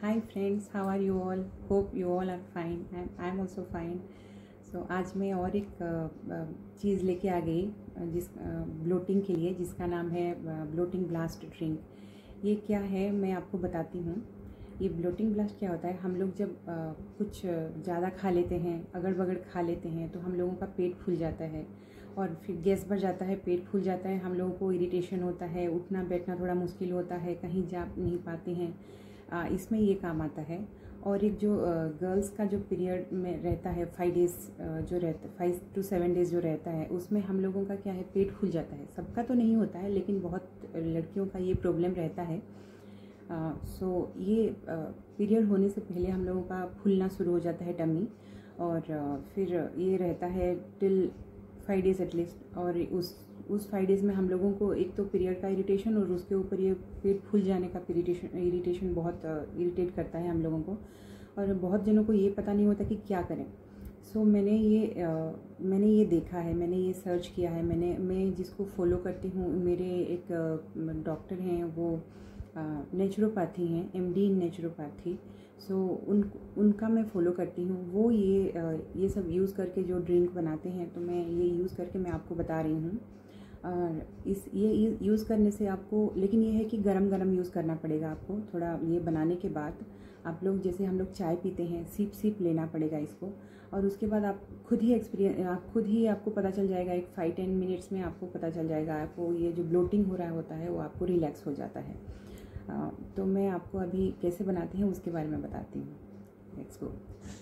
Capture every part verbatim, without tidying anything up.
Hi friends, how are you all? Hope you all are fine. I'm I'm also fine. So आज मैं और एक चीज़ लेके आ गई जिस ब्लोटिंग के लिए, जिसका नाम है ब्लोटिंग ब्लास्ट ड्रिंक। ये क्या है मैं आपको बताती हूँ। ये ब्लोटिंग ब्लास्ट क्या होता है, हम लोग जब आ, कुछ ज़्यादा खा लेते हैं, अगल बगल खा लेते हैं, तो हम लोगों का पेट फूल जाता है और फिर गैस बढ़ जाता है, पेट फूल जाता है, हम लोगों को इरिटेशन होता है, उठना बैठना थोड़ा मुश्किल होता है, कहीं जा नहीं पाते हैं। आ, इसमें ये काम आता है। और एक जो गर्ल्स का जो पीरियड में रहता है, फाइव डेज़ जो रहता है, फाइव टू सेवन डेज़ जो रहता है, उसमें हम लोगों का क्या है, पेट फूल जाता है। सबका तो नहीं होता है, लेकिन बहुत लड़कियों का ये प्रॉब्लम रहता है। सो uh, so, ये पीरियड uh, होने से पहले हम लोगों का फूलना शुरू हो जाता है टमी, और uh, फिर ये रहता है टिल फाइव डेज़ एटलीस्ट। और उस उस फाइव डेज़ में हम लोगों को एक तो पीरियड का इरिटेशन, और उसके ऊपर ये पेट फूल जाने का इरिटेशन इरिटेशन बहुत इरिटेट uh, करता है हम लोगों को। और बहुत जनों को ये पता नहीं होता कि क्या करें। सो so, मैंने ये uh, मैंने ये देखा है, मैंने ये सर्च किया है, मैंने मैं जिसको फॉलो करती हूँ, मेरे एक डॉक्टर uh, हैं, वो नेचुरोपैथी हैं, एमडी इन नेचुरोपैथी। सो उन उनका मैं फ़ॉलो करती हूँ। वो ये आ, ये सब यूज़ करके जो ड्रिंक बनाते हैं, तो मैं ये यूज़ करके मैं आपको बता रही हूँ। और इस ये यूज़ करने से आपको, लेकिन ये है कि गरम गरम यूज़ करना पड़ेगा आपको। थोड़ा ये बनाने के बाद आप लोग, जैसे हम लोग चाय पीते हैं, सिप सिप लेना पड़ेगा इसको, और उसके बाद आप खुद ही एक्सपीरियंस आप खुद ही आपको पता चल जाएगा। एक फाइव टेन मिनट्स में आपको पता चल जाएगा, आपको ये जो ब्लोटिंग हो रहा होता है वो आपको रिलैक्स हो जाता है। Uh, तो मैं आपको अभी कैसे बनाते हैं उसके बारे में बताती हूँ। Let's go.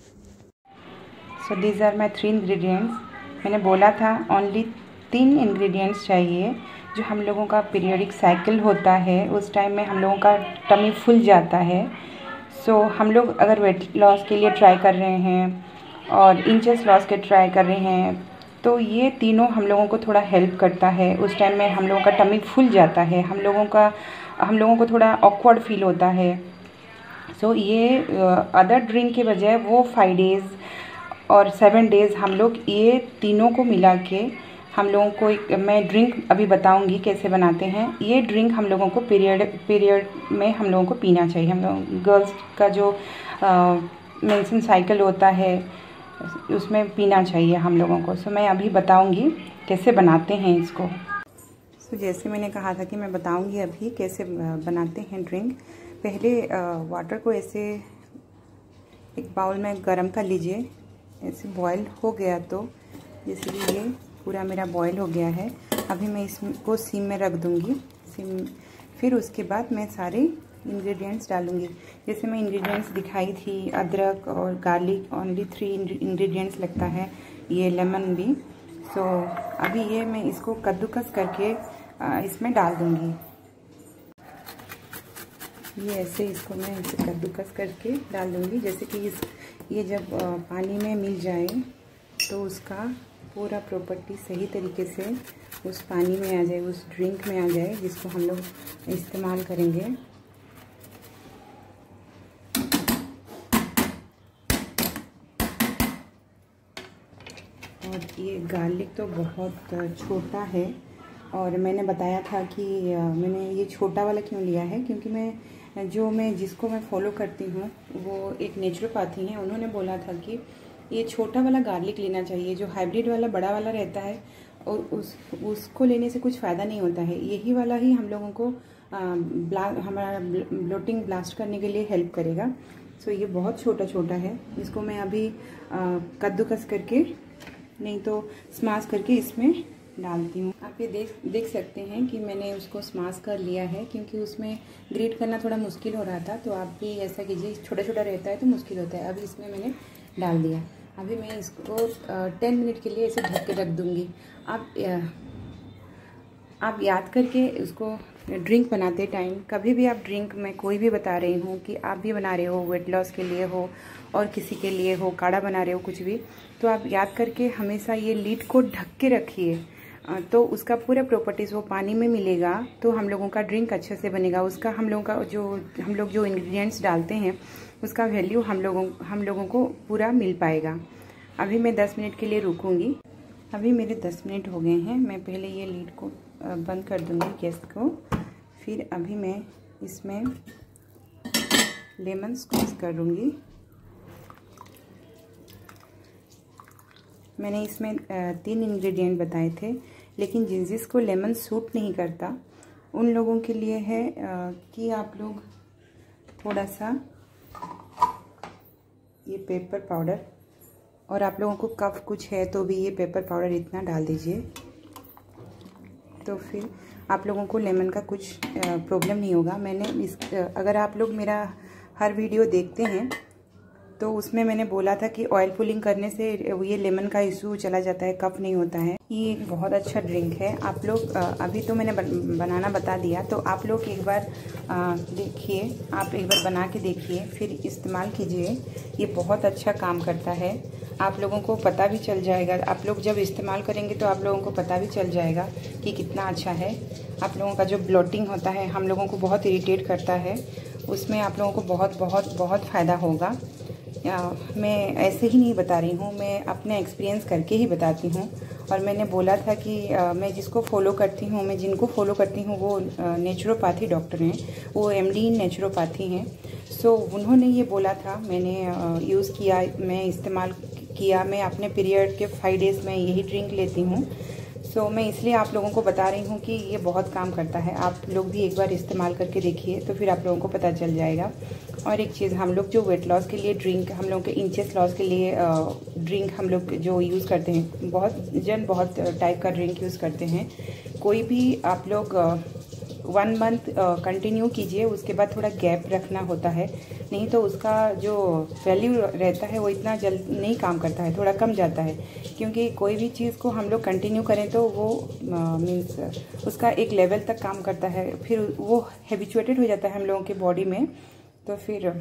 So these are my three ingredients. मैंने बोला था ओनली तीन इंग्रेडिएंट्स चाहिए। जो हम लोगों का पीरियडिक साइकिल होता है, उस टाइम में हम लोगों का टमी फुल जाता है। सो so, हम लोग अगर वेट लॉस के लिए ट्राई कर रहे हैं और इंचेस लॉस के ट्राई कर रहे हैं, तो ये तीनों हम लोगों को थोड़ा हेल्प करता है। उस टाइम में हम लोगों का टमी फुल जाता है, हम लोगों का हम लोगों को थोड़ा ऑकवर्ड फील होता है। सो so, ये अदर ड्रिंक के बजाय वो फाइव डेज़ और सेवन डेज़ हम लोग ये तीनों को मिला के हम लोगों को एक, मैं ड्रिंक अभी बताऊंगी कैसे बनाते हैं। ये ड्रिंक हम लोगों को पीरियड पीरियड में हम लोगों को पीना चाहिए। हम लोग गर्ल्स का जो मेंस्ट्रुअल साइकिल होता है, उसमें पीना चाहिए हम लोगों को। सो so, मैं अभी बताऊंगी कैसे बनाते हैं इसको। तो जैसे मैंने कहा था कि मैं बताऊंगी अभी कैसे बनाते हैं ड्रिंक। पहले वाटर को ऐसे एक बाउल में गरम कर लीजिए। ऐसे बॉयल हो गया तो, जैसे कि ये पूरा मेरा बॉयल हो गया है। अभी मैं इसको सिम में रख दूंगी। सिम फिर उसके बाद मैं सारे इंग्रेडिएंट्स डालूंगी। जैसे मैं इंग्रेडिएंट्स दिखाई थी, अदरक और गार्लिक, ओनली थ्री इंग्रेडिएंट्स लगता है, ये लेमन भी। सो so, अभी ये मैं इसको कद्दूकस करके इसमें डाल दूंगी। ये ऐसे इसको मैं इसे कद्दूकस करके डाल दूंगी। जैसे कि इस ये जब पानी में मिल जाए तो उसका पूरा प्रॉपर्टी सही तरीके से उस पानी में आ जाए, उस ड्रिंक में आ जाए, जिसको हम लोग इस्तेमाल करेंगे। और ये गार्लिक तो बहुत छोटा है, और मैंने बताया था कि मैंने ये छोटा वाला क्यों लिया है, क्योंकि मैं जो मैं जिसको मैं फॉलो करती हूँ वो एक नेचुरोपैथी हैं। उन्होंने बोला था कि ये छोटा वाला गार्लिक लेना चाहिए। जो हाइब्रिड वाला बड़ा वाला रहता है और उस उसको लेने से कुछ फ़ायदा नहीं होता है। यही वाला ही हम लोगों को ब्ला हमारा ब्लोटिंग ब्लास्ट करने के लिए हेल्प करेगा। सो ये बहुत छोटा छोटा है। इसको मैं अभी कद्दूकस करके, नहीं तो स्माश करके इसमें डालती हूँ। आप ये देख देख सकते हैं कि मैंने उसको स्माश कर लिया है, क्योंकि उसमें ग्रेट करना थोड़ा मुश्किल हो रहा था। तो आप भी ऐसा कीजिए, छोटा छोटा रहता है तो मुश्किल होता है। अभी इसमें मैंने डाल दिया। अभी मैं इसको टेन मिनट के लिए ऐसे ढक के रख दूँगी। आप आप याद करके उसको ड्रिंक बनाते टाइम, कभी भी आप ड्रिंक, मैं कोई भी बता रही हूँ कि आप भी बना रहे हो, वेट लॉस के लिए हो और किसी के लिए हो, काढ़ा बना रहे हो, कुछ भी, तो आप याद करके हमेशा ये लीड को ढक के रखिए। तो उसका पूरा प्रॉपर्टीज़ वो पानी में मिलेगा, तो हम लोगों का ड्रिंक अच्छे से बनेगा। उसका हम लोगों का जो हम लोग जो इंग्रेडिएंट्स डालते हैं, उसका वैल्यू हम लोगों हम लोगों को पूरा मिल पाएगा। अभी मैं दस मिनट के लिए रुकूंगी। अभी मेरे दस मिनट हो गए हैं। मैं पहले ये लीड को बंद कर दूंगी, गैस को। फिर अभी मैं इसमें लेमन स्क्वीज़ करूँगी। मैंने इसमें तीन इंग्रेडिएंट बताए थे, लेकिन जिस जिसको लेमन सूट नहीं करता उन लोगों के लिए है कि आप लोग थोड़ा सा ये पेपर पाउडर, और आप लोगों को कफ कुछ है तो भी ये पेपर पाउडर इतना डाल दीजिए, तो फिर आप लोगों को लेमन का कुछ प्रॉब्लम नहीं होगा। मैंने इस अगर आप लोग मेरा हर वीडियो देखते हैं तो उसमें मैंने बोला था कि ऑयल पुलिंग करने से ये लेमन का इशू चला जाता है, कफ नहीं होता है। ये एक बहुत अच्छा ड्रिंक है। आप लोग अभी तो मैंने बनाना बता दिया, तो आप लोग एक बार देखिए, आप एक बार बना के देखिए, फिर इस्तेमाल कीजिए। ये बहुत अच्छा काम करता है, आप लोगों को पता भी चल जाएगा। आप लोग जब इस्तेमाल करेंगे तो आप लोगों को पता भी चल जाएगा कि कितना अच्छा है। आप लोगों का जो ब्लोटिंग होता है, हम लोगों को बहुत इरिटेट करता है, उसमें आप लोगों को बहुत बहुत बहुत फ़ायदा होगा। या मैं ऐसे ही नहीं बता रही हूँ, मैं अपने एक्सपीरियंस करके ही बताती हूँ। और मैंने बोला था कि आ, मैं जिसको फॉलो करती हूँ, मैं जिनको फॉलो करती हूँ वो नेचुरोपैथी डॉक्टर हैं, वो एमडी इन नेचुरोपैथी हैं। सो उन्होंने ये बोला था, मैंने यूज़ किया, मैं इस्तेमाल किया। मैं अपने पीरियड के फाइव डेज़ में यही ड्रिंक लेती हूँ। सो so, मैं इसलिए आप लोगों को बता रही हूँ कि ये बहुत काम करता है। आप लोग भी एक बार इस्तेमाल करके देखिए, तो फिर आप लोगों को पता चल जाएगा। और एक चीज़, हम लोग जो वेट लॉस के लिए ड्रिंक, हम लोग के इंचेस लॉस के लिए ड्रिंक हम लोग जो यूज़ करते हैं, बहुत जन बहुत टाइप का ड्रिंक यूज़ करते हैं। कोई भी आप लोग वन मंथ कंटिन्यू कीजिए, उसके बाद थोड़ा गैप रखना होता है, नहीं तो उसका जो वैल्यू रहता है वो इतना जल्द नहीं काम करता है, थोड़ा कम जाता है। क्योंकि कोई भी चीज़ को हम लोग कंटिन्यू करें तो वो मीन्स उसका एक लेवल तक काम करता है, फिर वो हैबिचुएटेड हो जाता है हम लोगों के बॉडी में, तो फिर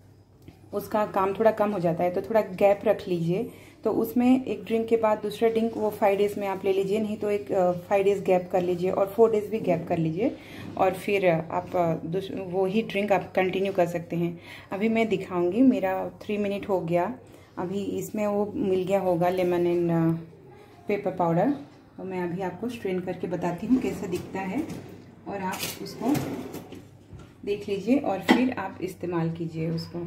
उसका काम थोड़ा कम हो जाता है। तो थोड़ा गैप रख लीजिए, तो उसमें एक ड्रिंक के बाद दूसरा ड्रिंक वो फाइव डेज़ में आप ले लीजिए, नहीं तो एक फाइव डेज़ गैप कर लीजिए और फोर डेज़ भी गैप कर लीजिए, और फिर आप वो ही ड्रिंक आप कंटिन्यू कर सकते हैं। अभी मैं दिखाऊंगी, मेरा थ्री मिनट हो गया। अभी इसमें वो मिल गया होगा लेमन एंड पेपर पाउडर, तो मैं अभी आपको स्ट्रेन करके बताती हूँ कैसा दिखता है, और आप उसको देख लीजिए और फिर आप इस्तेमाल कीजिए उसको।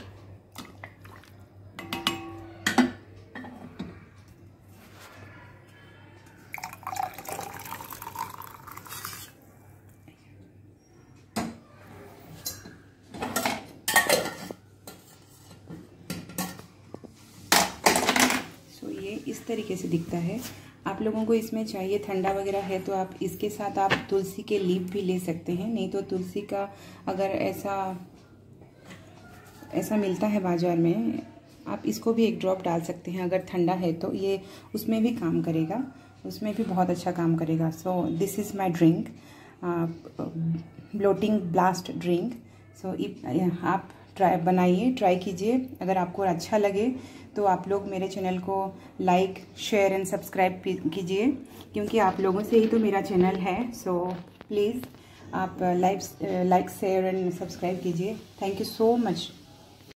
इस तरीके से दिखता है। आप लोगों को इसमें चाहिए ठंडा वगैरह है तो आप इसके साथ आप तुलसी के लीफ भी ले सकते हैं, नहीं तो तुलसी का अगर ऐसा ऐसा मिलता है बाज़ार में, आप इसको भी एक ड्रॉप डाल सकते हैं अगर ठंडा है तो, ये उसमें भी काम करेगा, उसमें भी बहुत अच्छा काम करेगा। So this is my drink, bloating blast drink. So आप ट्राई बनाइए, ट्राई कीजिए। अगर आपको अच्छा लगे तो आप लोग मेरे चैनल को लाइक, शेयर एंड सब्सक्राइब कीजिए, क्योंकि आप लोगों से ही तो मेरा चैनल है। सो प्लीज़ आप like like share and subscribe कीजिए। Thank you so much.